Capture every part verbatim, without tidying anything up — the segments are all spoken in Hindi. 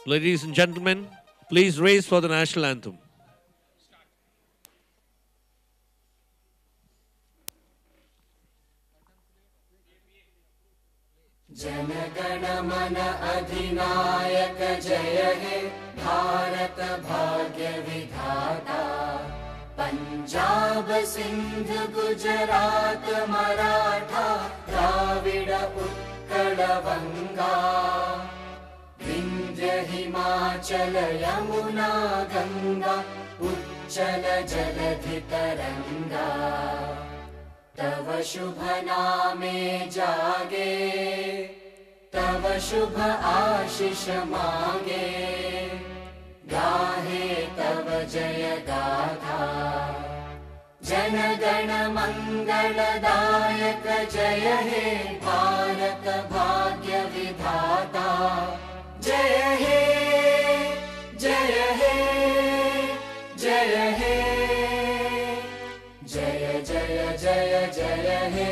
Ladies and gentlemen, please raise for the national anthem. Jana Gana मन अधिनायक जय हे भारत भाग्य विधाता पंजाब सिंध गुजरात मराठा द्राविड उत्कल बंगा विंध्य हिमाचल यमुना गंगा उच्चल जलधि तरंगा तव शुभ नामे जागे तव शुभ आशीष मांगे गाहे तव जय गाथा जन गण मंगलदायक जय हे भारत भाग्य विधाता जय हे जय हे जय हे जय जय जय जय हे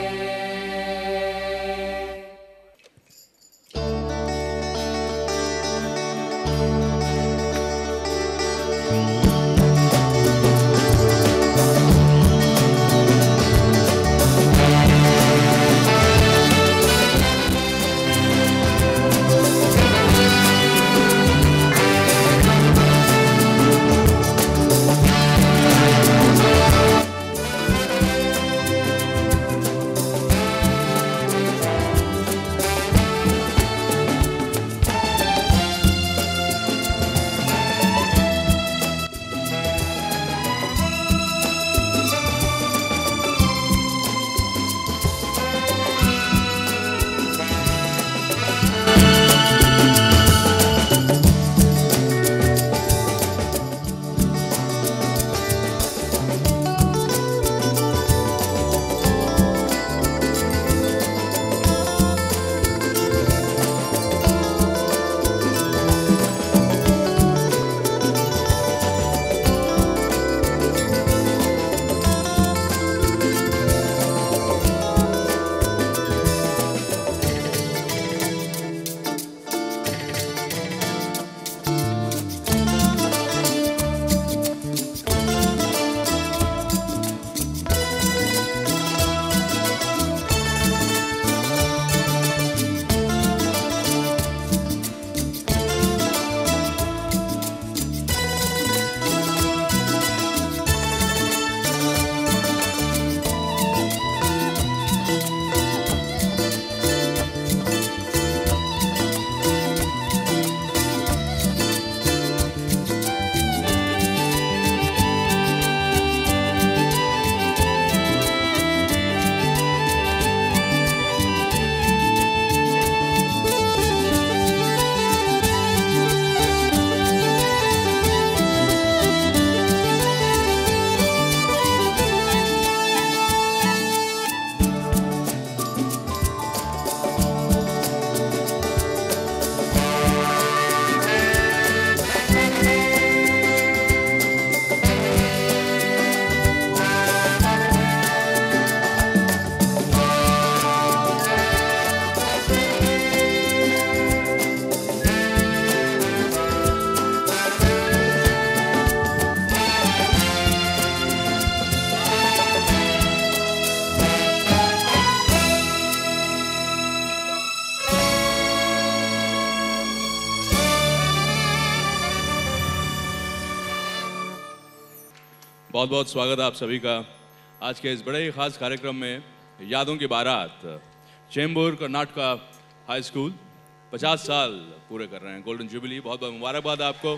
बहुत बहुत स्वागत है आप सभी का आज के इस बड़े ही खास कार्यक्रम में यादों की बारात। चेंबूर कर्नाटका हाई स्कूल पचास साल पूरे कर रहे हैं, गोल्डन जुबिली। बहुत बहुत मुबारकबाद आपको।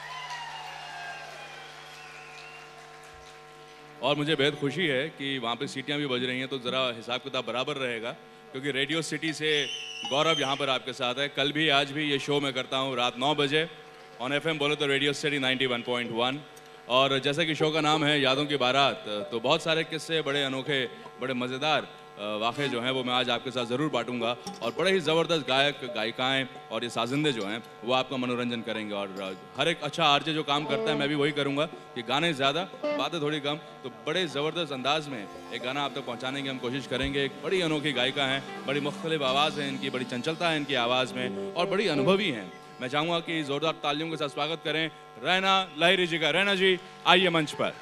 और मुझे बेहद खुशी है कि वहाँ पे सीटियाँ भी बज रही हैं, तो ज़रा हिसाब किताब बराबर रहेगा, क्योंकि रेडियो सिटी से गौरव यहाँ पर आपके साथ है। कल भी आज भी ये शो मैं करता हूँ रात नौ बजे ऑन एफ एम बोले तो Radio City ninety one point one. और जैसा कि शो का नाम है यादों की बारात, तो बहुत सारे किस्से, बड़े अनोखे, बड़े मज़ेदार वाक़े जो हैं वो मैं आज आपके साथ ज़रूर बांटूंगा। और बड़े ही ज़बरदस्त गायक गायिकाएं और ये साजिंदे जो हैं वो आपका मनोरंजन करेंगे। और हर एक अच्छा आरजे जो काम करता है मैं भी वही करूँगा कि गाने ज़्यादा बातें थोड़ी कम, तो बड़े ज़बरदस्त अंदाज में एक गाना आप तक पहुँचाने की हम कोशिश करेंगे। एक बड़ी अनोखी गायिका हैं, बड़ी मुख्तलिफ आवाज़ है इनकी, बड़ी चंचलता है इनकी आवाज़ में और बड़ी अनुभवी हैं। मैं चाहूंगा कि जोरदार तालियों के साथ स्वागत करें रैना लाहिरी जी का। रैना जी आइए मंच पर।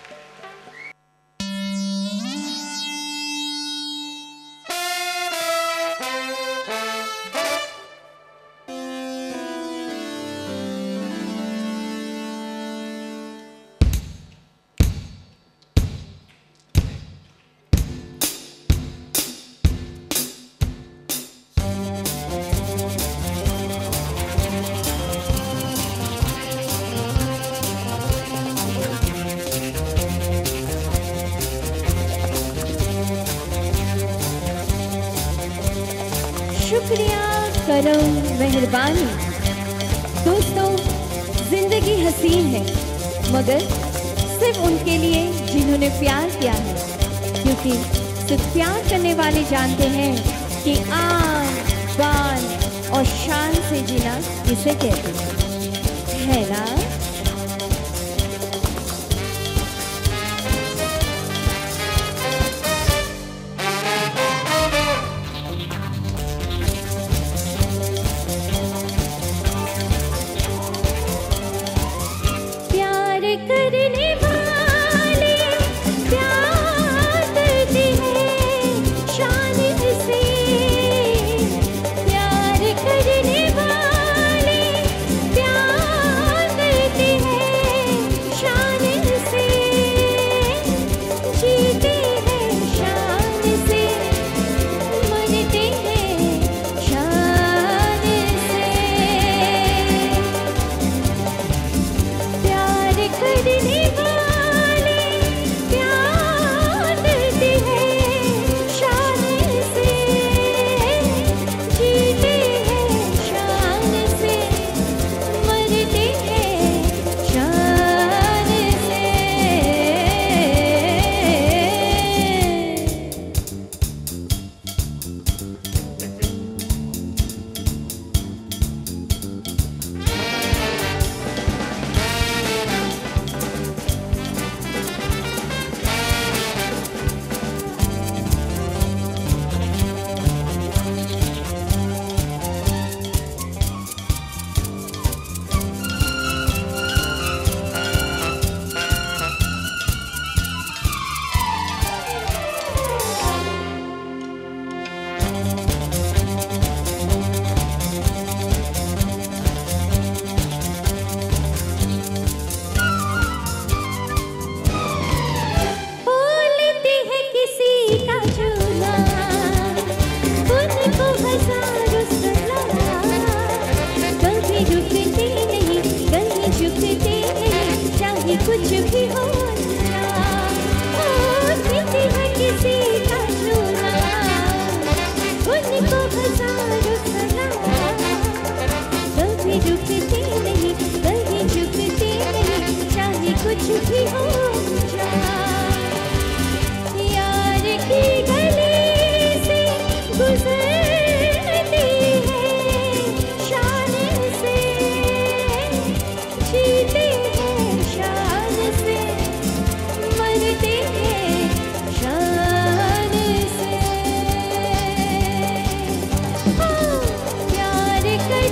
मेहरबानी। दोस्तों, जिंदगी हसीन है मगर सिर्फ उनके लिए जिन्होंने प्यार किया है, क्योंकि सिर्फ प्यार करने वाले जानते हैं कि आन बान और शान से जीना किसे कहते हैं, है ना?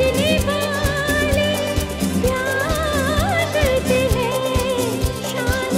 शान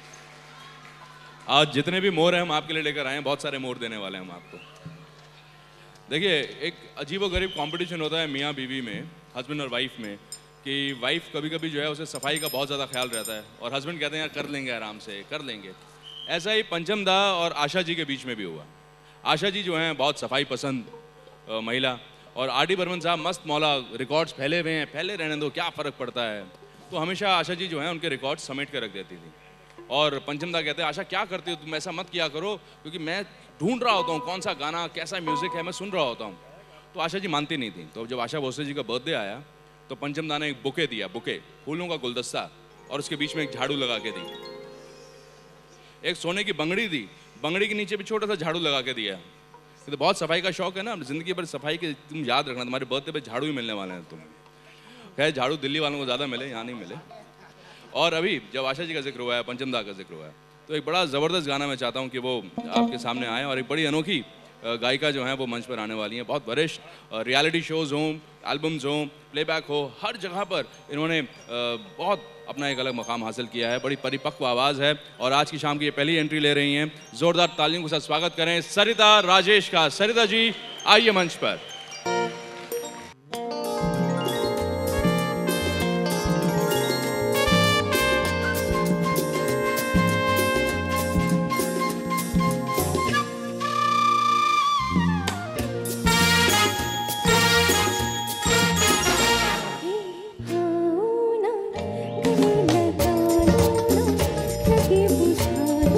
आज जितने भी मोर हैं हम आपके लिए लेकर आए हैं, बहुत सारे मोर देने वाले हैं हम आपको। देखिए, एक अजीबोगरीब कंपटीशन होता है मियाँ बीवी में, हस्बैंड और वाइफ में, कि वाइफ कभी कभी जो है उसे सफाई का बहुत ज़्यादा ख्याल रहता है और हस्बैंड कहते हैं यार कर लेंगे, आराम से कर लेंगे। ऐसा ही पंचम दा और आशा जी के बीच में भी हुआ। आशा जी जो हैं बहुत सफाई पसंद महिला, और आर डी बर्मन साहब मस्त मौला, रिकॉर्ड्स फैले हुए हैं, फैले रहने दो, क्या फ़र्क पड़ता है। तो हमेशा आशा जी जो हैं उनके रिकॉर्ड्स समेट कर रख देती थी। और पंचम दा कहते हैं आशा क्या करती हो तुम, ऐसा मत किया करो, क्योंकि मैं ढूंढ रहा होता हूँ कौन सा गाना, कैसा म्यूज़िक है, मैं सुन रहा होता हूँ। तो आशा जी मानती नहीं थी। तो जब आशा भोसले जी का बर्थडे आया तो पंचम दा ने एक बुके दिया, बुके फूलों का गुलदस्ता, और उसके बीच में एक झाड़ू लगा के दी। एक सोने की बंगड़ी दी, बंगड़ी के नीचे भी छोटा सा झाड़ू लगा के दिया। तो बहुत सफाई का शौक है ना, जिंदगी भर सफाई के तुम याद रखना, तुम्हारे बर्थडे पे झाड़ू ही मिलने वाले हैं तुम्हें। खैर झाड़ू दिल्ली वालों को ज़्यादा मिले, यहाँ नहीं मिले। और अभी जब आशा जी का जिक्र हुआ है, पंचम दा का जिक्र हुआ है, तो एक बड़ा ज़बरदस्त गाना मैं चाहता हूँ कि वो आपके सामने आए, और एक बड़ी अनोखी गायिका जो हैं वो मंच पर आने वाली हैं। बहुत वरिष्ठ, रियलिटी शोज़ हों, एल्बम्स हों, प्लेबैक हो, हर जगह पर इन्होंने बहुत अपना एक अलग मकाम हासिल किया है। बड़ी परिपक्व आवाज़ है, और आज की शाम की ये पहली एंट्री ले रही हैं। ज़ोरदार तालियों के साथ स्वागत करें सरिता राजेश का। सरिता जी आइए मंच पर।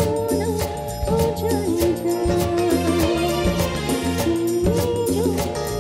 जो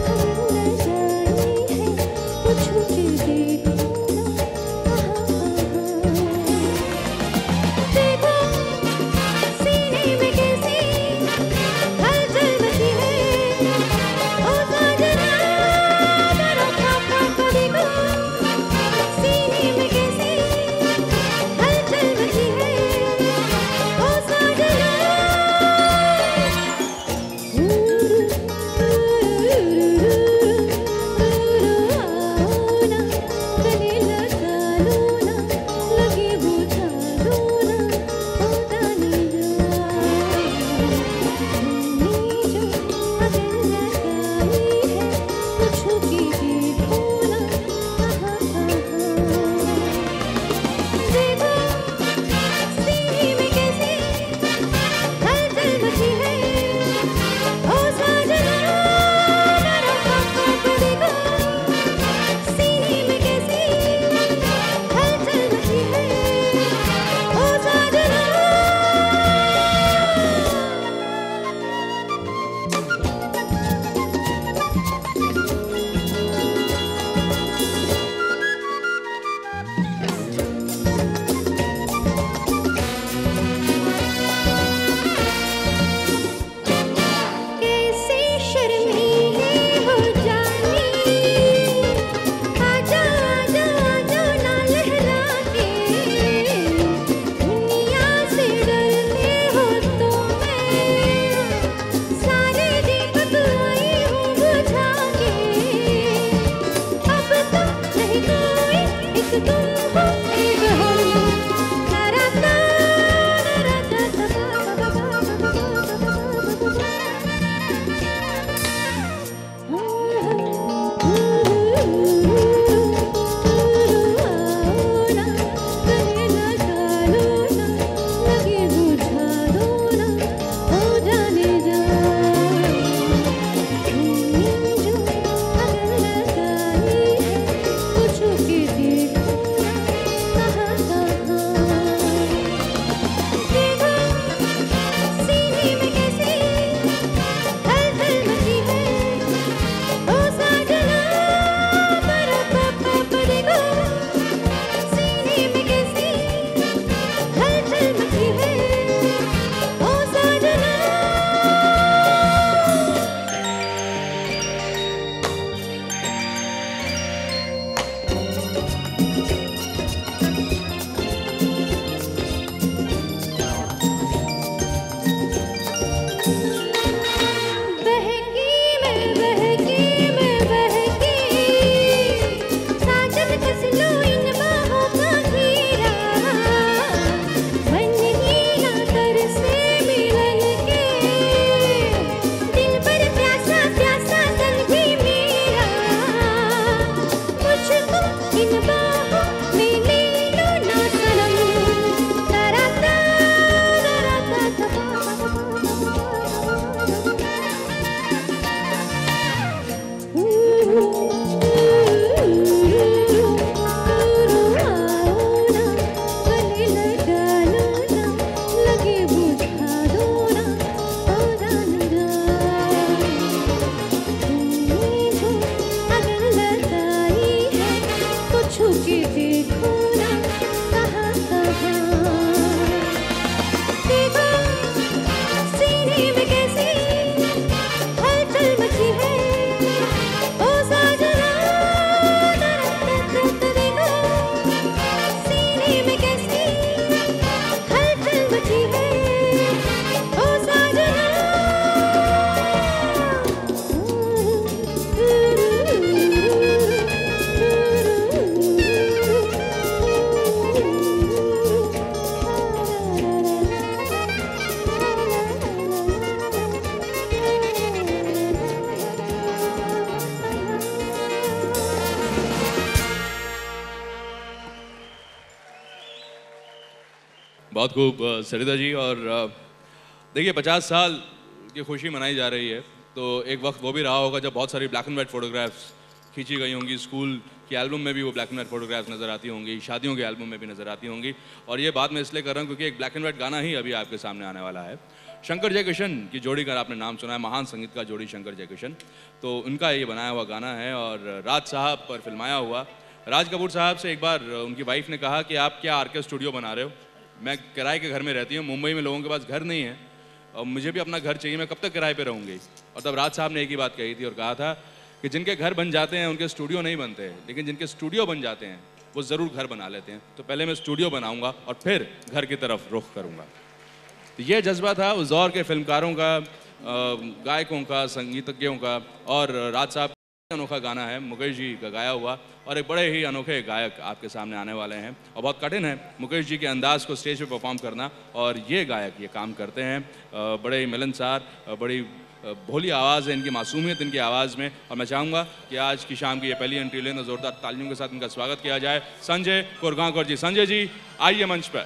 बहुत खूब सरिता जी। और देखिए पचास साल की खुशी मनाई जा रही है, तो एक वक्त वो भी रहा होगा जब बहुत सारी ब्लैक एंड वाइट फोटोग्राफ्स खींची गई होंगी, स्कूल की एल्बम में भी वो ब्लैक एंड वाइट फोटोग्राफ्स नज़र आती होंगी, शादियों के एल्बम में भी नज़र आती होंगी। और ये बात मैं इसलिए कर रहा हूँ क्योंकि एक ब्लैक एंड वाइट गाना ही अभी आपके सामने आने वाला है। शंकर जयकिशन की जोड़ी का आपने नाम सुना है, महान संगीतकार जोड़ी शंकर जयकिशन, तो उनका ये बनाया हुआ गाना है और राज साहब पर फिल्माया हुआ। राज कपूर साहब से एक बार उनकी वाइफ ने कहा कि आप क्या आर के स्टूडियो बना रहे हो, मैं किराए के घर में रहती हूँ, मुंबई में लोगों के पास घर नहीं है और मुझे भी अपना घर चाहिए, मैं कब तक किराए पे रहूँगी। और तब राज साहब ने एक ही बात कही थी और कहा था कि जिनके घर बन जाते हैं उनके स्टूडियो नहीं बनते, लेकिन जिनके स्टूडियो बन जाते हैं वो ज़रूर घर बना लेते हैं। तो पहले मैं स्टूडियो बनाऊँगा और फिर घर की तरफ रुख करूँगा। तो ये जज्बा था उस दौर के फिल्मकारों का, गायकों का, संगीतज्ञों का। और राज साहब का अनोखा गाना है, मुकेश जी का गाया हुआ, और एक बड़े ही अनोखे गायक आपके सामने आने वाले हैं। और बहुत कठिन है मुकेश जी के अंदाज़ को स्टेज पे परफॉर्म करना, और ये गायक ये काम करते हैं। बड़े ही मिलनसार, बड़ी भोली आवाज़ है इनकी, मासूमियत इनकी आवाज़ में। और मैं चाहूँगा कि आज की शाम की ये पहली एंट्री लेना ज़ोरदार तालियों के साथ इनका स्वागत किया जाए। संजय कोरगांवकर जी, संजय जी आइए मंच पर।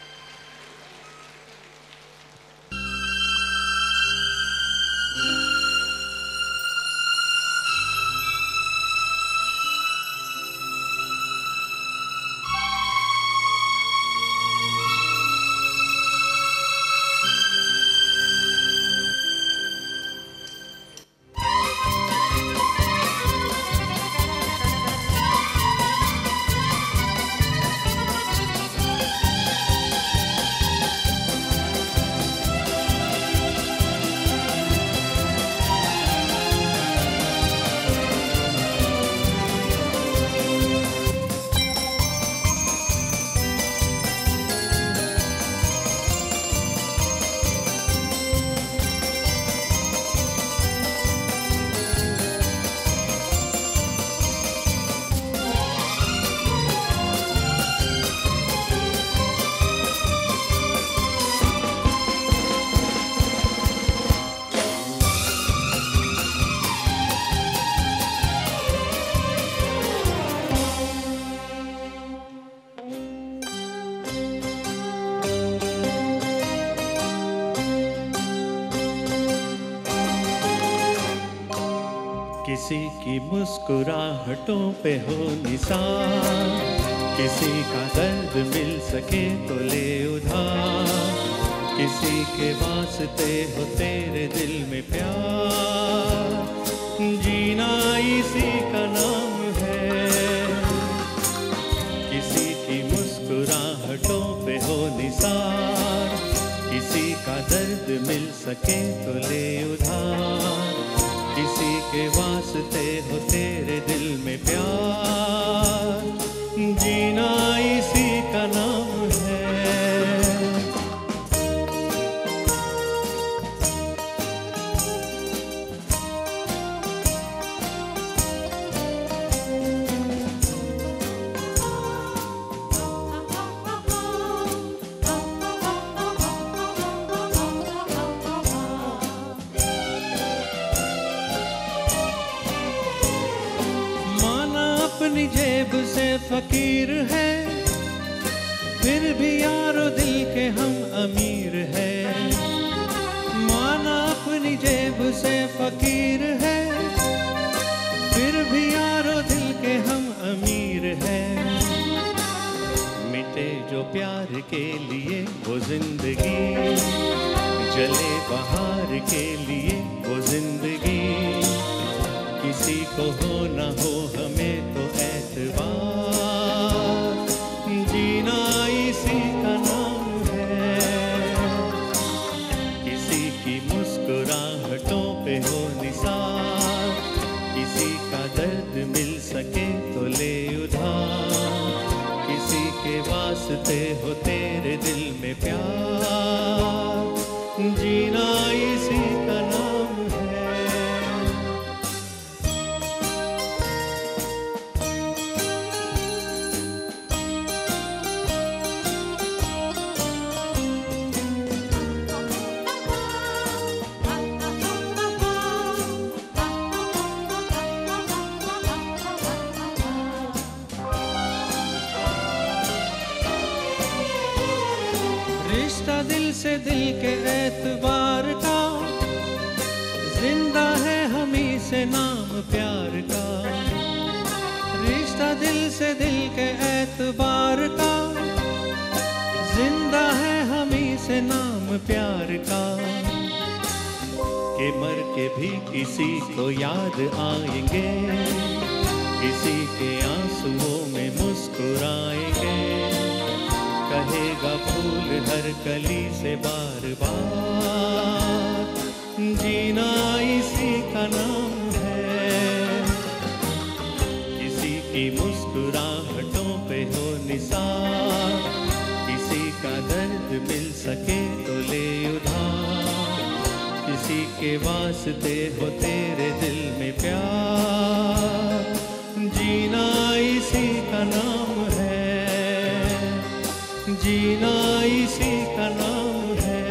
किसी की मुस्कुराहटों पे हो निशान, किसी का दर्द मिल सके तो ले उधार, किसी के वास्ते हो तेरे दिल में प्यार, जीना इसी का नाम है। किसी की मुस्कुराहटों पे हो निशान, किसी का दर्द मिल सके तो ले उधार, किसी के वास्ते हो तेरे दिल में प्यार, जीना इसी का नाम है। अपनी जेब से फकीर है, फिर भी यारो दिल के हम अमीर है। माना अपनी जेब से फकीर है, फिर भी यारो दिल के हम अमीर है। मिटे जो प्यार के लिए वो जिंदगी, जले बहार के लिए वो जिंदगी, किसी को हो न हो हमें तो एतबार, जीना इसी का नाम है। किसी की मुस्कुराहटों पे हो निसार, किसी का दर्द मिल सके तो ले उधार, किसी के वास्ते हो तेरे दिल में प्यार, जीना इसी का नाम है। रिश्ता दिल से दिल के एतबार का, जिंदा है हमी से नाम प्यार का। रिश्ता दिल से दिल के एतबार का, जिंदा है हमी से नाम प्यार का। के मर के भी किसी को याद आएंगे, किसी के आंसुओं में मुस्कुराएंगे। कहेगा फूल हर कली से बार बार, जीना इसी का नाम है। किसी की मुस्कुराहटों पे हो निसार, किसी का दर्द मिल सके तो ले उधार। किसी के वास्ते हो तेरे दिल में प्यार, जीना इसी का नाम है, जीना इसी का नाम है,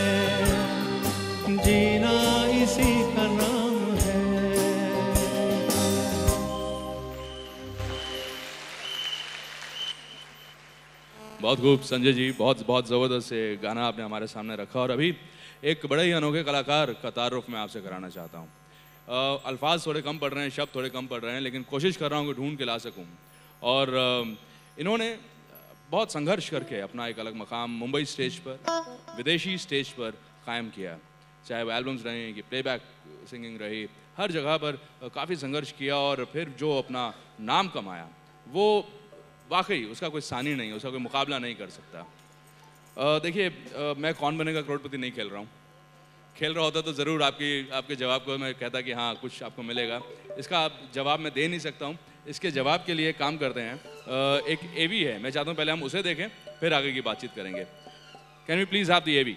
जीना इसी का नाम है। बहुत खूब संजय जी, बहुत बहुत ज़बरदस्त से गाना आपने हमारे सामने रखा। और अभी एक बड़े ही अनोखे कलाकार का तारुफ मैं आपसे कराना चाहता हूँ। अल्फाज थोड़े कम पड़ रहे हैं, शब्द थोड़े कम पड़ रहे हैं, लेकिन कोशिश कर रहा हूँ कि ढूंढ के ला सकूँ। और अ, इन्होंने बहुत संघर्ष करके अपना एक अलग मकाम मुंबई स्टेज पर, विदेशी स्टेज पर कायम किया। चाहे वो एल्बम्स रहे कि प्लेबैक सिंगिंग रही, हर जगह पर काफ़ी संघर्ष किया और फिर जो अपना नाम कमाया वो वाकई उसका कोई सानी नहीं, उसका कोई मुकाबला नहीं कर सकता। देखिए, मैं कौन बनेगा करोड़पति नहीं खेल रहा हूँ। खेल रहा होता तो ज़रूर आपकी आपके जवाब को मैं कहता कि हाँ कुछ आपको मिलेगा। इसका आप जवाब मैं दे नहीं सकता हूँ। इसके जवाब के लिए काम करते हैं, एक एवी है, मैं चाहता हूँ पहले हम उसे देखें फिर आगे की बातचीत करेंगे। Can we please have the AV?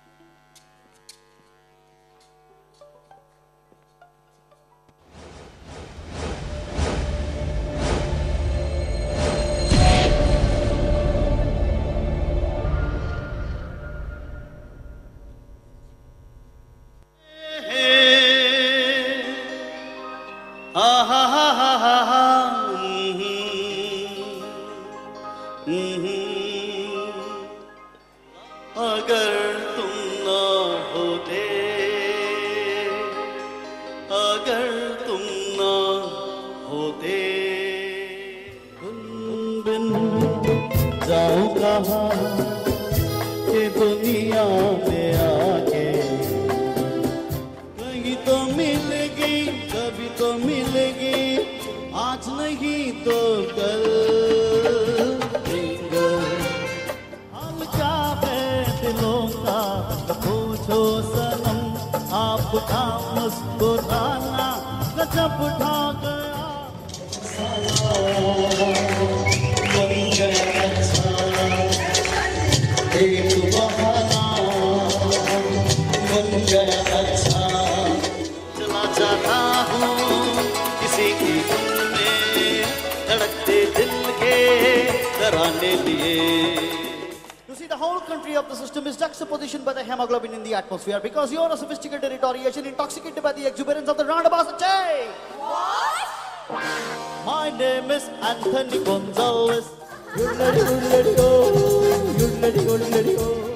Because you are a sophisticated rhetorician intoxicated by the exuberance of the roundabout Jay. What? My name is Anthony Gonzalez. You let it, you let it go. You let it, you let it go.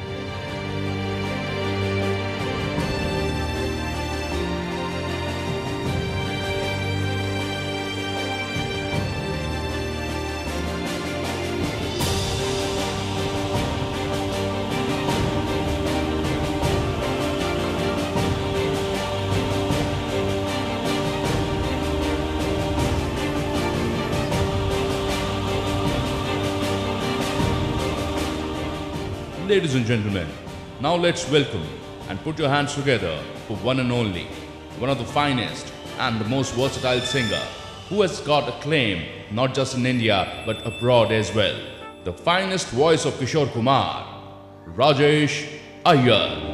Ladies and gentlemen, now let's welcome and put your hands together for one and only, one of the finest and the most versatile singer who has got acclaim not just in India but abroad as well. The finest voice of Kishore Kumar, Rajesh Iyer.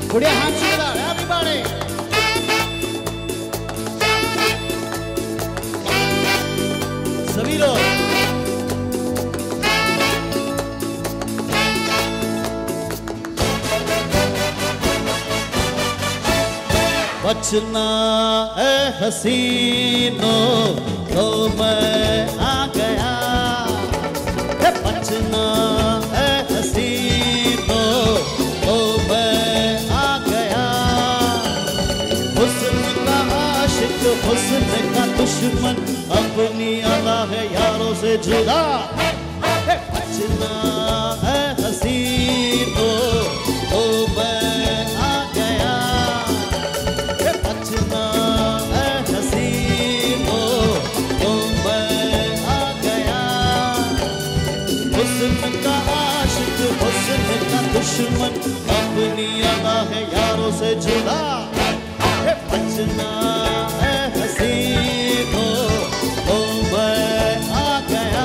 Put your hands together, everybody. सभी लोग बचना है हसीनों तो मैं आ गया है बचना है हसीनों तो मैं आ गया हुस्न का आशिक हुस्न का दुश्मन अपनी अदा है यारों से जुदा है बचना है हसीनों तो मैं आ गया है बचना है हसीनों तो मैं आ गया हुस्न का आशिक हुस्न का दुश्मन अपनी अदा है यारों से जुदा है बचना है हसीनों तो मैं आ गया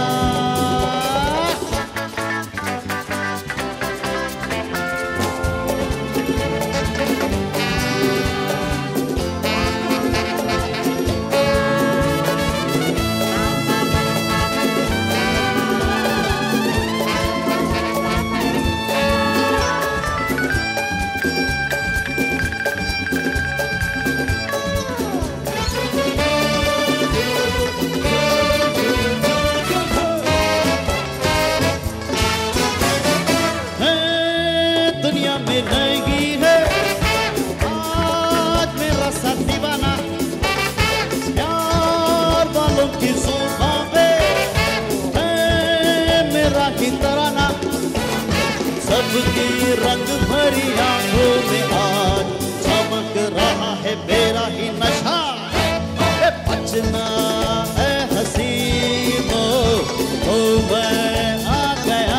सबकी रंग भरी आंखों में आज चमक रहा है मेरा ही नशा है बचना है हसीनों तो मैं आ गया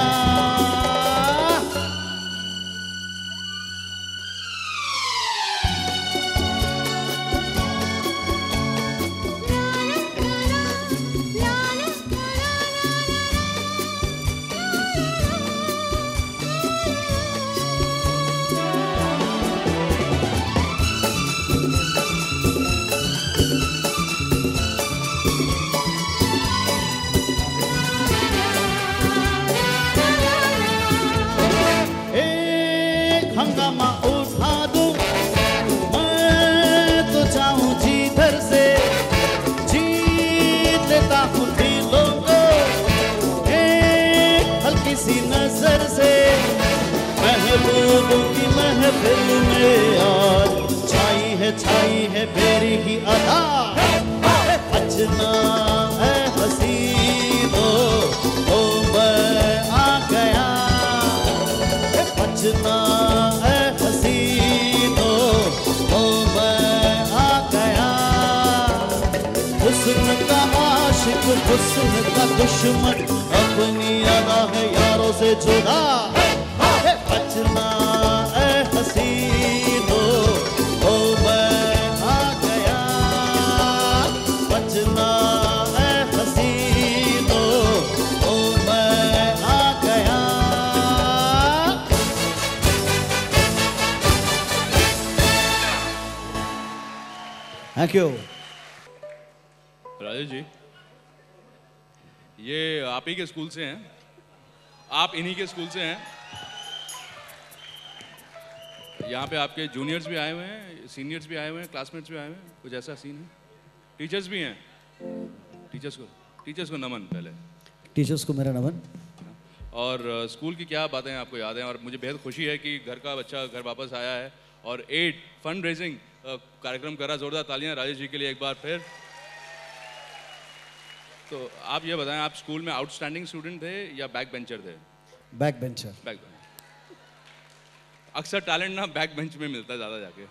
महबूबों की महफिल में आज छाई है छाई है मेरी ही अदा है बचना है हसीनों तो मैं आ गया है बचना है हसीनों तो मैं आ गया हुस्न का आशिक हुस्न का दुश्मन अपनी अदा है यारों से जुदा बचना है हसीनों तो मैं आ गया बचना है हसीनों तो मैं आ गया थैंक यू राजेश जी ये आप ही के स्कूल से हैं आप इन्हीं के स्कूल से हैं यहाँ पे आपके जूनियर्स भी आए हुए हैं सीनियर्स भी आए हुए हैं क्लासमेट्स भी आए हुए हैं कुछ ऐसा सीन है टीचर्स भी हैं टीचर्स को टीचर्स को नमन पहले टीचर्स को मेरा नमन और स्कूल की क्या बातें आपको याद हैं और मुझे बेहद खुशी है कि घर का बच्चा घर वापस आया है और एट फंड रेजिंग कार्यक्रम करा जोरदार तालियां राजेश जी के लिए एक बार फिर तो आप ये बताएं आप स्कूल में आउटस्टैंडिंग स्टूडेंट थे या बैक बेंचर थे बैक बेंचर बैक बेंचर अक्सर टैलेंट ना बैक बेंच में मिलता है ज़्यादा जाके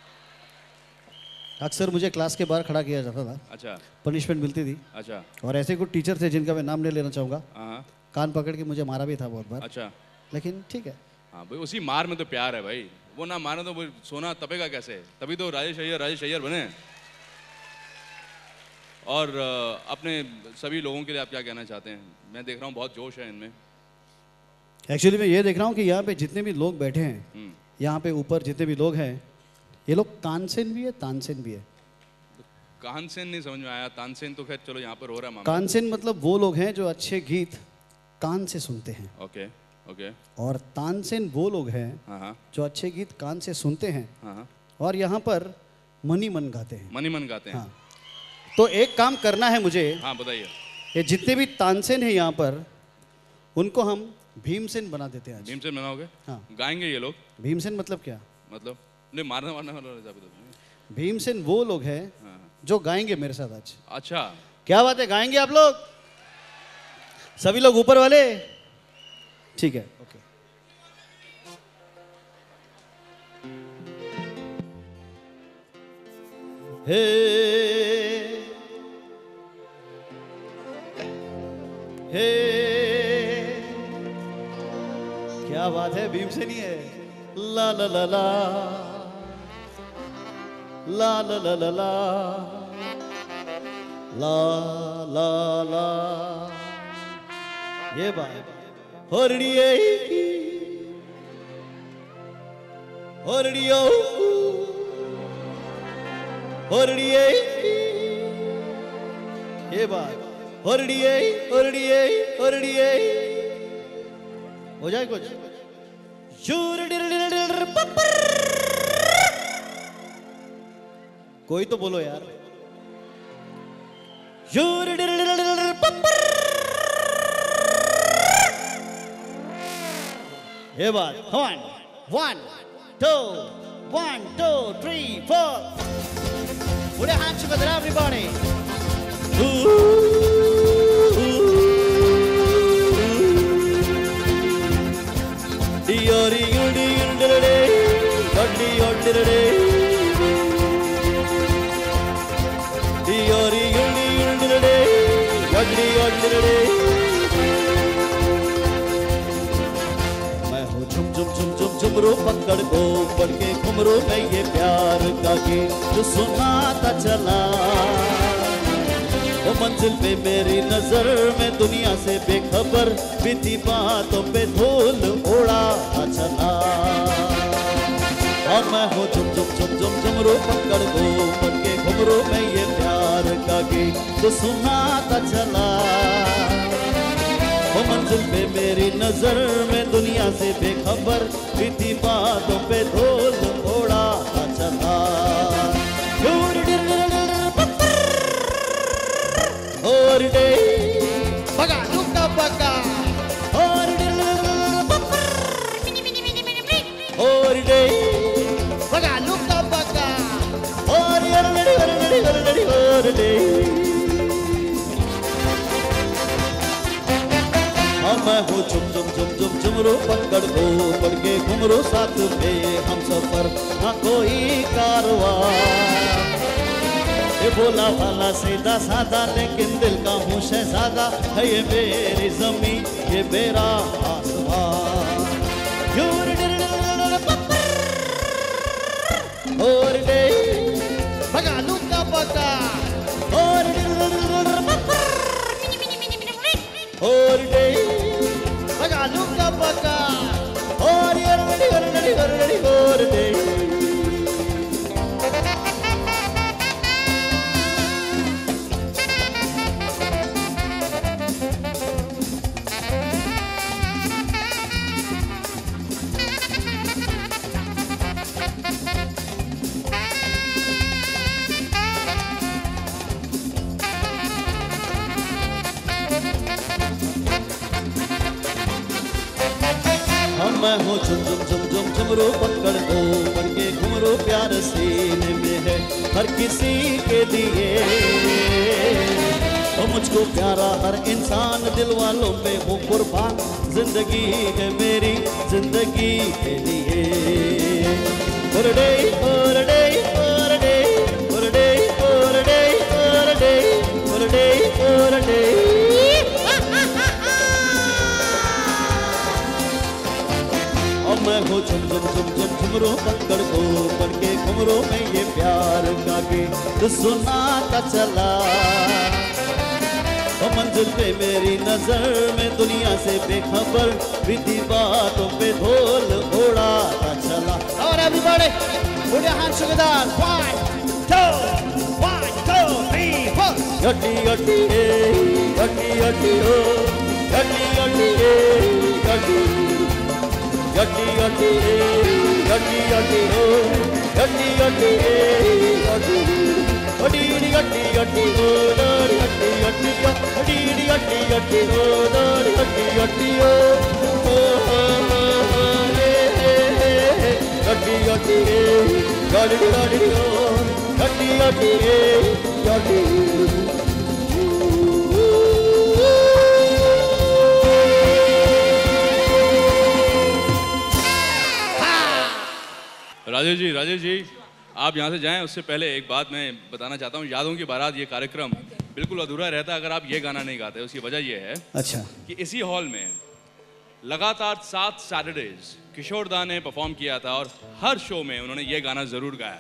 अक्सर मुझे क्लास के बाहर खड़ा किया जाता था अच्छा पनिशमेंट मिलती थी अच्छा और ऐसे कुछ टीचर थे जिनका मैं नाम नहीं लेना चाहूँगा हाँ कान पकड़ के मुझे मारा भी था बहुत बार अच्छा लेकिन ठीक है हाँ भाई उसी मार में तो प्यार है भाई वो ना मारे तो वो सोना तपेगा कैसे तभी तो राजेश अय्यर राजेश अय्यर बने और अपने सभी लोगों के लिए आप क्या कहना चाहते हैं मैं देख रहा हूँ बहुत जोश है इनमें एक्चुअली मैं ये देख रहा हूँ कि यहाँ पे जितने भी लोग बैठे हैं यहाँ पे ऊपर जितने भी लोग हैं ये लोग कानसेन भी है तानसेन भी है। कानसेन नहीं समझ में आया, तानसेन तो खैर चलो यहाँ पर हो रहा है मामला। कानसेन मतलब वो लोग हैं जो अच्छे गीत कान से सुनते हैं। Okay okay. और तानसेन वो लोग हैं हाँ हाँ जो अच्छे गीत कान से सुनते हैं हाँ हाँ। और यहाँ पर मनी मन गाते हैं। मनी मन गाते हैं। हाँ। तो एक काम करना है मुझे। हाँ बताइए। ये जितने भी तानसेन हैं यहाँ पर उनको हम भीमसेन बना देते हैं आज। भीमसेन बनाओगे? हाँ। गाएंगे ये लोग? भीमसेन मतलब क्या? मतलब नहीं मारने वारने वाला। भीमसेन वो लोग हैं हाँ। जो गाएंगे मेरे साथ आज। अच्छा क्या बात है, गाएंगे आप लोग सभी लोग ऊपर वाले? ठीक है ओके। हे हे क्या बात है, भीमसेन ही है। ला ला ला ला ला ला ला ला ला ला ला ला ये बात होरड़िए होरड़ियो होरड़िए ये बात होरड़िए होरड़िए होरड़िए हो जाए कुछ। कोई तो बोलो यार। ये बात one one two one two three four put your hands together everybody। Diori yudi yudere gadi yudere Diori yudi yudere gadi yudere मैं हूँ झुम झुम झुम झुम झुमरो पकड़ को पढ़ के घुमरो मैं ये प्यार का गीत सुनाता चला। वो मंजिल पे मेरी नजर में दुनिया से बेखबर बीती बातों पे धूल उड़ाता चला। और मैं हूँ झुम झुम झुम झुम झुमरो पकड़ को पढ़ के घुमरो मैं ये प्यार का गीत सुनाता चला। वो मंजिल पे मेरी नजर में दुनिया से बेखबर बीती बातों पे धूल उड़ाता चला। और डे बगा लुका बगा और डे और डे बगा लुका बगा और यार लड़ी और लड़ी और लड़ी और डे। मैं हूँ झुम झुम झुम झुम झुमरो पकड़ को पड़ के घुमरो साथ में हम सफर ना कोई कारवां। ये बोला वाला सीधा साधा लेकिन दिल का हूँ शहजादा है ये मेरी जमीन ये मेरा आसमान। और डे बगा लुका बगा और और डे बगा लुका बगा और यार लड़ी और लड़ी और लड़ी और डे। मैं हूँ झुम झुम झुम झुम झुमरो पकड़ को पढ़ के घुमरो प्यार सीने में है हर किसी के लिए। तो मुझको प्यारा हर इंसान दिल वालों पे हूँ कुर्बान जिंदगी है मेरी जिंदगी के लिए। और डे और डे और डे और डे और डे और डे और डे और डे मैं हूँ झुम झुम झुम झुम झुमरो पकड़ को पढ़ के घुमरो में ये प्यार का गीत सुनाता चला। वो मंजिल पे मेरी नजर में दुनिया से बेखबर बीती बातों पे धूल उड़ाता चला। everybody. Put your hands together. One, two, one, two, three, four. Yotti, yotti, hey, yotti, yotti, oh. Yotti, yotti, hey, yotti. Yotti, yotti, hey, yotti, yotti, oh. Yotti, yotti, hey, yotti. Yotti, yotti, yotti, oh. Yotti, yotti, oh. Yotti, yotti, yotti, oh. Yotti, yotti, oh. Oh, oh, oh, hey, hey, hey. Yotti, yotti, hey. Yotti, yotti, oh. Yotti, yotti, hey. Yotti. Rajesh ji, Rajesh ji, आप यहाँ से जाएं उससे पहले एक बात मैं बताना चाहता हूँ। यादों की बारात ये कार्यक्रम बिल्कुल अधूरा रहता अगर आप ये गाना नहीं गाते। उसकी वजह ये है अच्छा कि इसी हॉल में लगातार सात सैटरडेज किशोर दा ने परफॉर्म किया था और हर शो में उन्होंने ये गाना जरूर गाया।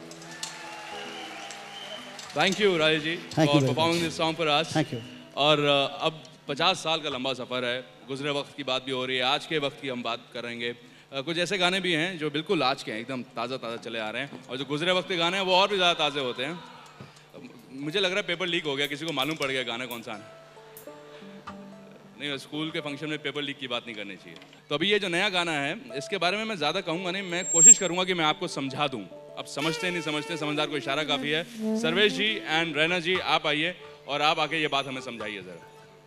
Thank you Rajesh ji for performing this song for us. Thank you. और अब पचास साल का लंबा सफ़र है, गुजरे वक्त की बात भी हो रही है, आज के वक्त की हम बात करेंगे। Uh, कुछ ऐसे गाने भी हैं जो बिल्कुल आज के हैं, एकदम ताज़ा ताज़ा चले आ रहे हैं, और जो गुजरे वक्त के गाने हैं वो और भी ज़्यादा ताज़े होते हैं। मुझे लग रहा है पेपर लीक हो गया, किसी को मालूम पड़ गया गाना कौन सा है। नहीं, स्कूल के फंक्शन में पेपर लीक की बात नहीं करनी चाहिए। तो अभी ये जो नया गाना है इसके बारे में मैं ज़्यादा कहूँगा नहीं, मैं कोशिश करूँगा कि मैं आपको समझा दूँ। अब समझते नहीं समझते, समझदार को इशारा काफ़ी है। सर्वेश जी एंड रैना जी आप आइए और आप आके ये बात हमें समझाइए ज़रा।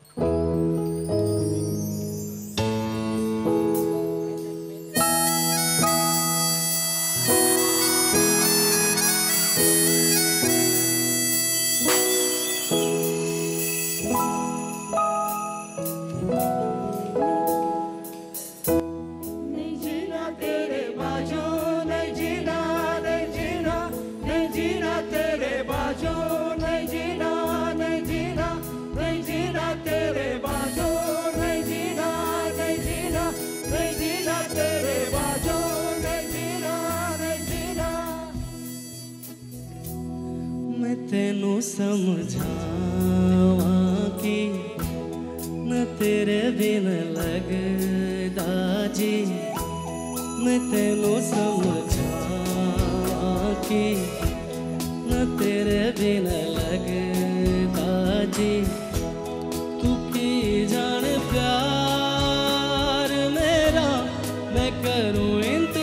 तेनू समझावा कि न तेरे बिन लगदा जी, मैं तेनू समझावा कि न तेरे बिन लगदा जी। तू की जान प्यार मेरा, मैं करूँ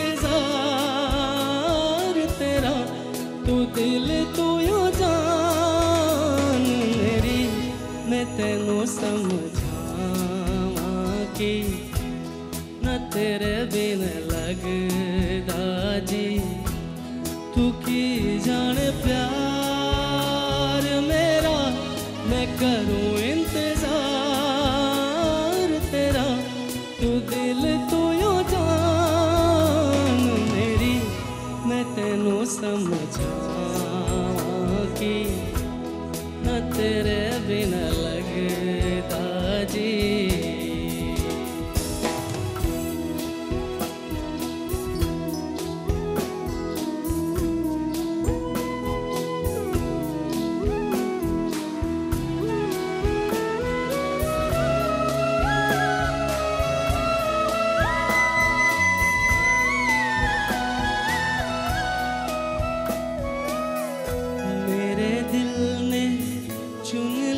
इंतजार तेरा, तू दिल तू तेनू समझावा कि न तेरे बिन लगदा जी। तू की जान प्यार मेरा, मैं करूँ इंतजार तेरा, तू दिल तू यो जान मेरी। मैं तेनू समझावा कि न तेरे बिन लगदा जी। मेरे दिल ने चुन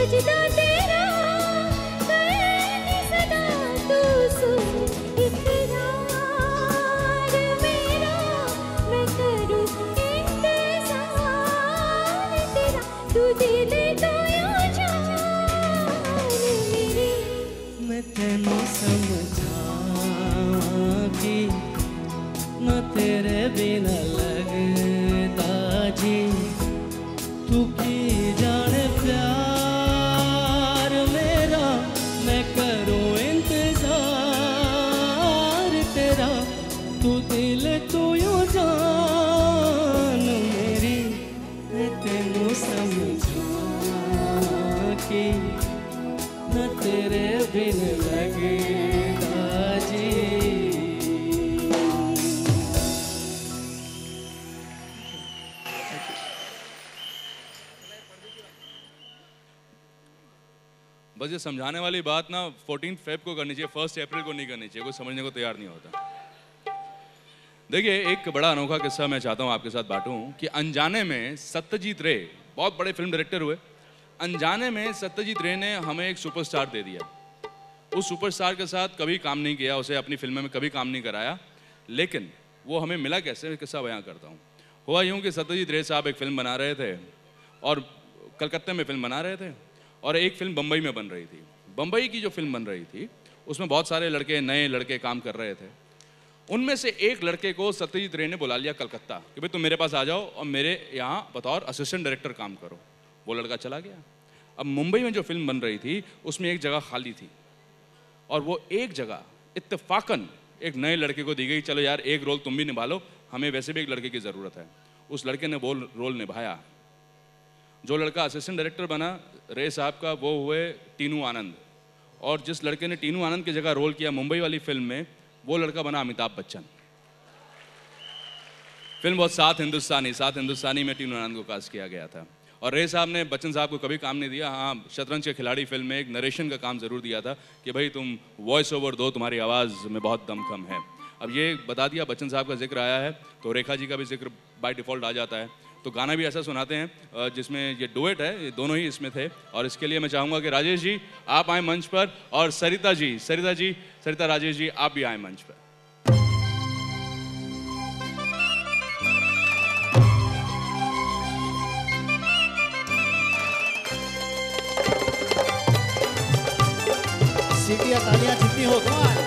सजदा तेरा करती सदा तू सुन इकरार मेरा मैं करूँ इंतजार तेरा तू दे दे तो यूं जान मेरी मैं तेनू समझा कि न तेरे बिना लगता जी तू की जाने प्यार मेरा मैं करूँ इंतजार तेरा तू दिल तू यूं जान मेरी मैं तेनू समझा कि न तेरे बिन लगता जी बस ये समझाने वाली बात ना फोर्टीन फेब को करनी चाहिए, फर्स्ट अप्रैल को नहीं करनी चाहिए, कोई समझने को तैयार नहीं होता। देखिए एक बड़ा अनोखा किस्सा मैं चाहता हूँ आपके साथ बांटूं कि अनजाने में सत्यजीत रे बहुत बड़े फिल्म डायरेक्टर हुए, अनजाने में सत्यजीत रे ने हमें एक सुपरस्टार दे दिया। उस सुपरस्टार के साथ कभी काम नहीं किया, उसे अपनी फिल्म में कभी काम नहीं कराया, लेकिन वो हमें मिला कैसे, किस्सा बयां करता हूँ। हुआ यूँ कि सत्यजीत रे साहब एक फिल्म बना रहे थे और कलकत्ते में फिल्म बना रहे थे और एक फिल्म बम्बई में बन रही थी। बम्बई की जो फिल्म बन रही थी उसमें बहुत सारे लड़के नए लड़के काम कर रहे थे। उनमें से एक लड़के को सत्यजीत रे ने बुला लिया कलकत्ता कि भाई तुम मेरे पास आ जाओ और मेरे यहाँ बतौर असिस्टेंट डायरेक्टर काम करो। वो लड़का चला गया। अब मुंबई में जो फिल्म बन रही थी उसमें एक जगह खाली थी और वो एक जगह इत्तेफाकन एक नए लड़के को दी गई, चलो यार एक रोल तुम भी निभा लो, हमें वैसे भी एक लड़के की ज़रूरत है। उस लड़के ने वो रोल निभाया। जो लड़का असिस्टेंट डायरेक्टर बना रे साहब का वो हुए टीनू आनंद, और जिस लड़के ने टीनू आनंद की जगह रोल किया मुंबई वाली फिल्म में वो लड़का बना अमिताभ बच्चन। फिल्म बहुत सात हिंदुस्तानी सात हिंदुस्तानी में टीनू आनंद को कास्ट किया गया था। और रे साहब ने बच्चन साहब को कभी काम नहीं दिया, हाँ शतरंज के खिलाड़ी फिल्म में एक नरेशन का काम ज़रूर दिया था कि भाई तुम वॉइस ओवर दो, तुम्हारी आवाज़ में बहुत दमखम है। अब ये बता दिया बच्चन साहब का जिक्र आया है तो रेखा जी का भी जिक्र बाय डिफ़ॉल्ट आ जाता है। तो गाना भी ऐसा सुनाते हैं जिसमें ये डुएट है, ये दोनों ही इसमें थे। और इसके लिए मैं चाहूँगा कि राजेश जी आप आए मंच पर और सरिता जी सरिता जी सरिता राजेश जी आप भी आए मंच पर। सीटियां तालियां जितनी हो कमाल।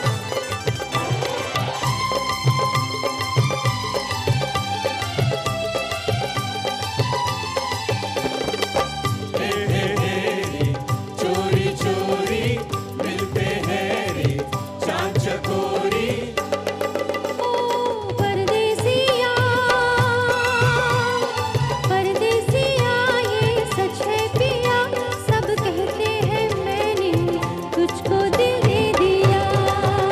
तुझको दिल दे दिया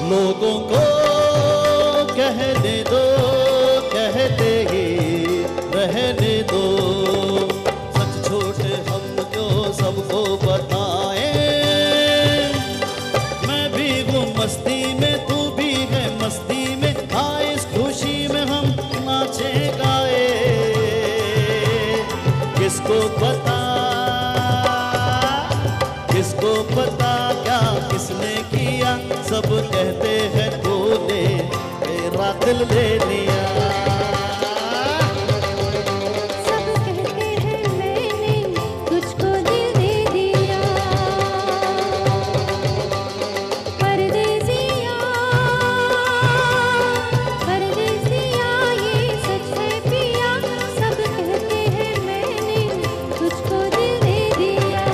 लोगों को कहने दो, कहते ही रहने दो, सच झूठ हम क्यों सबको बताएं। मैं भी हूँ मस्ती में, तू भी है मस्ती में, आए इस खुशी में हम नाचे गाए। किसको पता, किसको पता क्या किसने किया, सब कहते हैं तूने मेरा दिल ले लिया। सब कहते हैं मैंने तुझको दिल दे दिया। परदेसिया, परदेसिया ये सच है पिया, सब कहते हैं मैंने तुझको दिल दे दिया।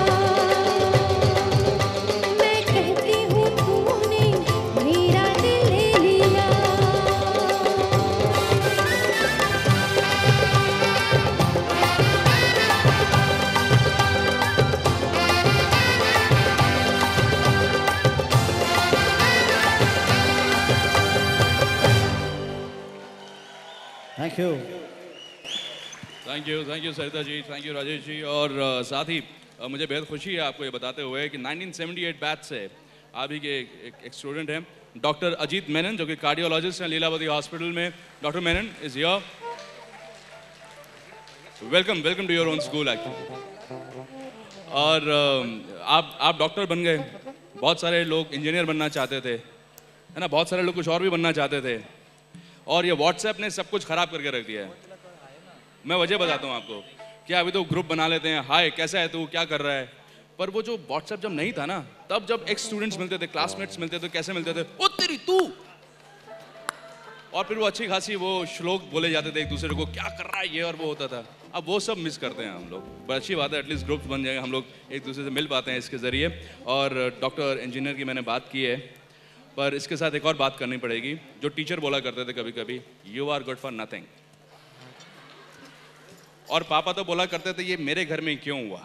मैं कहती हूँ तूने मेरा दिल ले लिया। Thank you. Thank you, thank you Sarita ji, thank you Rajesh ji. और uh, साथ ही uh, मुझे बेहद खुशी है आपको ये बताते हुए कि नाइनटीन सेवेंटी एट बैच से आप ही के एक, एक स्टूडेंट हैं डॉक्टर अजीत मेनन, जो कि कार्डियोलॉजिस्ट हैं लीलावती हॉस्पिटल में। Doctor Menon is here. Welcome, welcome to your own school actually. और uh, आप आप डॉक्टर बन गए। बहुत सारे लोग इंजीनियर बनना चाहते थे, है ना, बहुत सारे लोग कुछ और भी बनना चाहते थे, और ये व्हाट्सएप ने सब कुछ खराब करके रख दिया है। मैं वजह बताता हूँ आपको। क्या अभी तो ग्रुप बना लेते हैं, हाय कैसा है तू, क्या कर रहा है, पर वो जो व्हाट्सएप जब नहीं था ना, तब जब एक्स स्टूडेंट्स मिलते थे, क्लासमेट्स मिलते थे, कैसे मिलते थे, ओ तेरी तू, और फिर वो अच्छी खासी वो श्लोक बोले जाते थे एक दूसरे को, क्या कर रहा है ये, और वो होता था। अब वो सब मिस करते हैं हम लोग। बड़ी अच्छी बात है, एटलीस्ट ग्रुप्स बन जाएंगे, हम लोग एक दूसरे से मिल पाते हैं इसके ज़रिए। और डॉक्टर इंजीनियर की मैंने बात की है, पर इसके साथ एक और बात करनी पड़ेगी। जो टीचर बोला करते थे कभी कभी, you are good for nothing, और पापा तो बोला करते थे ये मेरे घर में क्यों हुआ,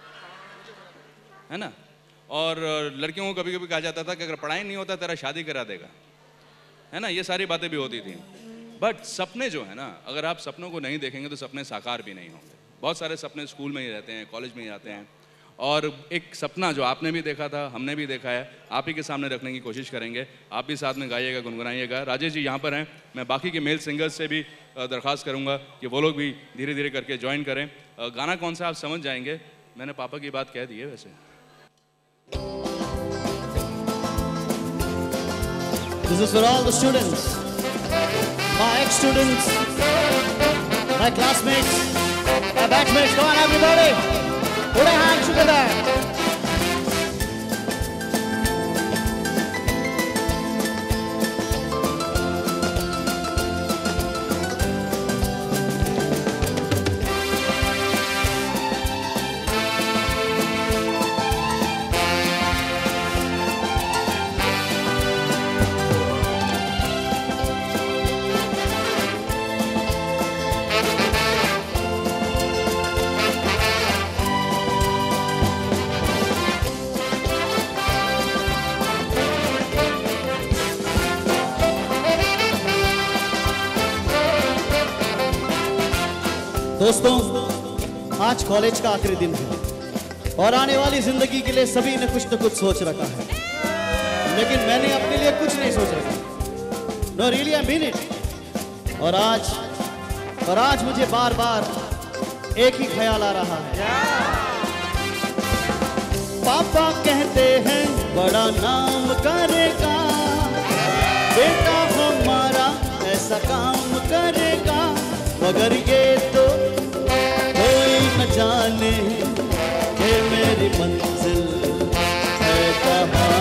है ना। और लड़कियों को कभी कभी कहा जाता था कि अगर पढ़ाई नहीं होता तेरा शादी करा देगा, है ना। ये सारी बातें भी होती थी। बट सपने जो है ना, अगर आप सपनों को नहीं देखेंगे तो सपने साकार भी नहीं होंगे। बहुत सारे सपने स्कूल में ही रहते हैं, कॉलेज में ही रहते हैं, और एक सपना जो आपने भी देखा था, हमने भी देखा है, आप ही के सामने रखने की कोशिश करेंगे। आप भी साथ में गाइएगा, गुनगुनाइएगा। राजेश जी यहाँ पर हैं। मैं बाकी के मेल सिंगर्स से भी दरख्वास्त करूँगा कि वो लोग भी धीरे धीरे करके ज्वाइन करें। गाना कौन सा आप समझ जाएंगे, मैंने पापा की बात कह दी है वैसे। This is for all the students, my ex-students, my classmates, my batchmates. Come on, everybody, put your hands together. दोस्तों, आज कॉलेज का आखिरी दिन है और आने वाली जिंदगी के लिए सभी ने कुछ न कुछ सोच रखा है, लेकिन मैंने अपने लिए कुछ नहीं सोच रखा। No really I mean it. और आज और आज मुझे बार बार एक ही ख्याल आ रहा है। पापा कहते हैं बड़ा नाम करेगा, बेटा हमारा ऐसा काम करेगा, मगर ये तो कोई न जाने कि मेरी मंजिल है कहाँ।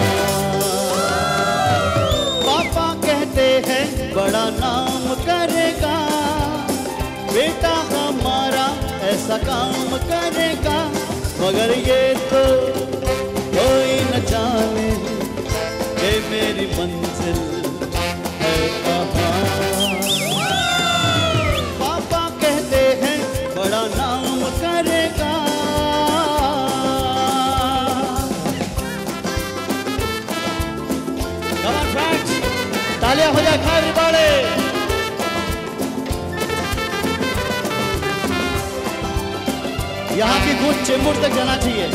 पापा कहते हैं बड़ा नाम करेगा, बेटा हमारा ऐसा काम करेगा, मगर ये तो कोई न जाने कि मेरी मंजिल है कहाँ। बड़ा नाम करेगा। Come on, जाए हो जाए खाली बाड़े। यहाँ की गूंज चेंबूर तक जाना चाहिए।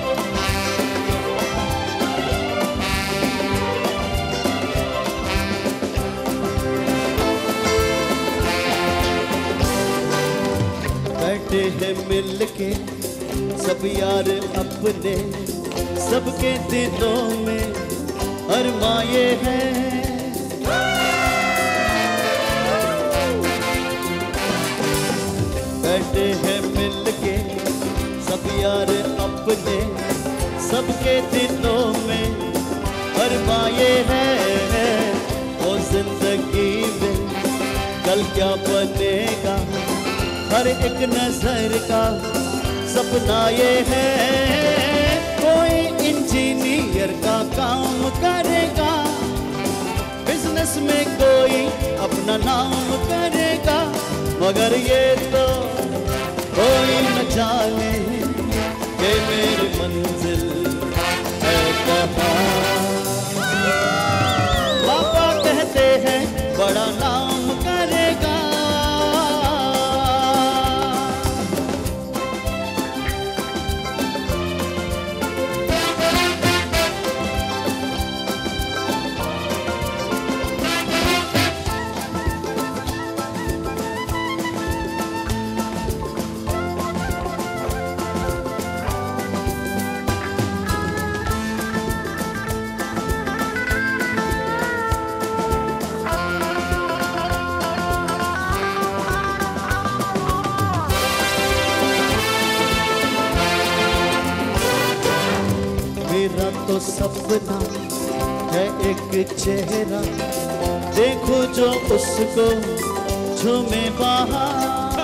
बैठे हैं मिल के सब यार अपने, सबके दिलों में अरमाए हैं। बैठे हैं मिल के सब यार अपने, सबके दिलों में अरमाए हैं। वो जिंदगी में कल क्या बनेगा, हर एक नजर का सपना ये है। कोई इंजीनियर का काम करेगा, बिजनेस में कोई अपना नाम करेगा, मगर ये तो कोई न जाने कि मेरी मंजिल है कहाँ। पापा कहते हैं बड़ा नाम करेगा, तो सपना है एक चेहरा, देखो जो उसको झूमे बाहर।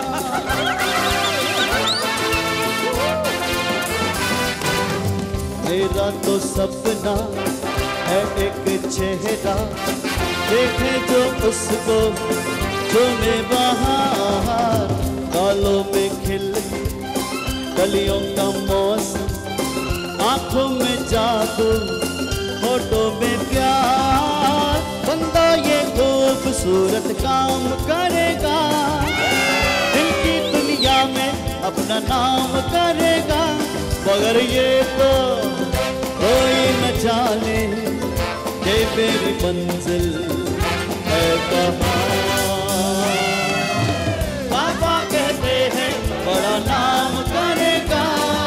मेरा तो सपना है एक चेहरा, देखे जो उसको झूमे बाहर। बालों में खिल कलियों का मौसम, आंखों में जादू, होठों में प्यार। बंदा ये खूबसूरत काम करेगा, दिल की दुनिया में अपना नाम करेगा, मगर ये तो कोई न जाने कि मेरी मंजिल है कहाँ। पापा कहते हैं बड़ा नाम करेगा,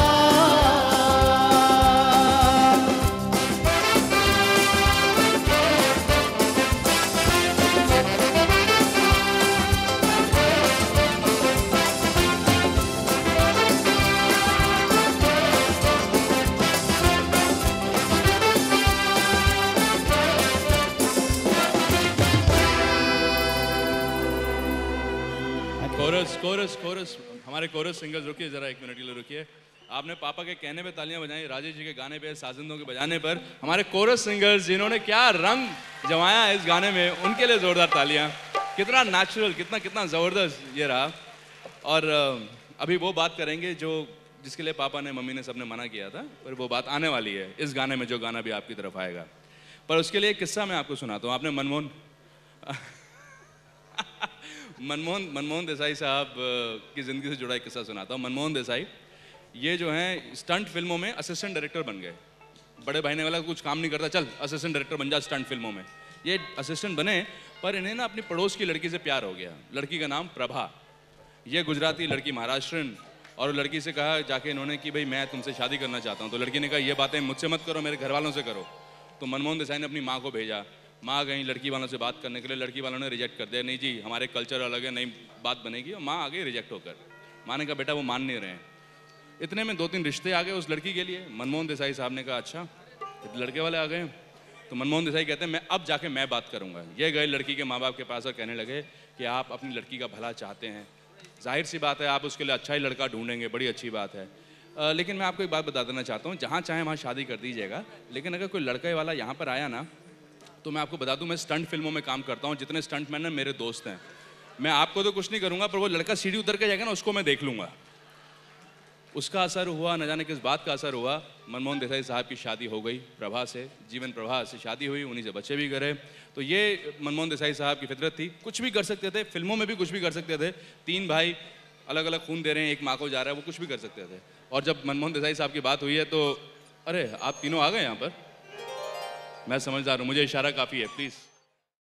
कोरस कोरस कोरस हमारे कोरस सिंगर्स रुकिए जरा, एक मिनट के लिए रुकिए। आपने पापा के कहने पे तालियां बजाई, राजेश जी के गाने पे, साजिंदों के बजाने पर। हमारे कोरस सिंगर्स जिन्होंने क्या रंग जमाया है इस गाने में, उनके लिए जोरदार तालियां। कितना नेचुरल, कितना कितना ज़बरदस्त ये रहा। और अभी वो बात करेंगे जो जिसके लिए पापा ने, मम्मी ने, सबने मना किया था, पर वो बात आने वाली है इस गाने में, जो गाना भी आपकी तरफ आएगा। पर उसके लिए एक किस्सा मैं आपको सुनाता हूँ। आपने मनमोहन मनमोहन मनमोहन देसाई साहब की ज़िंदगी से जुड़ा एक किस्सा सुनाता हूँ। मनमोहन देसाई ये जो हैं स्टंट फिल्मों में असिस्टेंट डायरेक्टर बन गए। बड़े भाई ने वाला कुछ काम नहीं करता, चल असिस्टेंट डायरेक्टर बन जा स्टंट फिल्मों में। ये असिस्टेंट बने, पर इन्हें ना अपनी पड़ोस की लड़की से प्यार हो गया। लड़की का नाम प्रभा, ये गुजराती लड़की, महाराष्ट्रन। और लड़की से कहा जाके इन्होंने कि भाई मैं तुमसे शादी करना चाहता हूँ। तो लड़की ने कहा ये बातें मुझसे मत करो, मेरे घर वालों से करो। तो मनमोहन देसाई ने अपनी माँ को भेजा। माँ गई लड़की वालों से बात करने के लिए, लड़की वालों ने रिजेक्ट कर दिया, नहीं जी हमारे कल्चर अलग है, नहीं बात बनेगी। और माँ आ गई रिजेक्ट होकर। माँ ने कहा बेटा वो मान नहीं रहे हैं। इतने में दो तीन रिश्ते आ गए उस लड़की के लिए। मनमोहन देसाई साहब ने कहा अच्छा लड़के वाले आ गए। तो मनमोहन देसाई कहते हैं मैं अब जाके मैं बात करूंगा। ये गए लड़की के माँ बाप के पास और कहने लगे कि आप अपनी लड़की का भला चाहते हैं, जाहिर सी बात है आप उसके लिए अच्छा ही लड़का ढूंढेंगे, बड़ी अच्छी बात है। आ, लेकिन मैं आपको एक बात बता देना चाहता हूँ, जहाँ चाहे वहाँ शादी कर दीजिएगा, लेकिन अगर कोई लड़के वाला यहाँ पर आया ना, तो मैं आपको बता दूँ मैं स्टंट फिल्मों में काम करता हूँ। जितने स्टंट मैन हैं मेरे दोस्त हैं। मैं आपको तो कुछ नहीं करूँगा, पर वो लड़का सीढ़ी उतर के जाएगा ना, उसको मैं देख लूँगा। उसका असर हुआ, न जाने किस बात का असर हुआ, मनमोहन देसाई साहब की शादी हो गई प्रभा से, जीवन प्रभा से शादी हुई, उन्हीं से बच्चे भी करे। तो ये मनमोहन देसाई साहब की फितरत थी, कुछ भी कर सकते थे, फिल्मों में भी कुछ भी कर सकते थे। तीन भाई अलग अलग खून दे रहे हैं, एक माँ को जा रहा है, वो कुछ भी कर सकते थे। और जब मनमोहन देसाई साहब की बात हुई है तो अरे आप तीनों आ गए यहाँ पर, मैं समझदार हूँ, मुझे इशारा काफ़ी है, प्लीज़।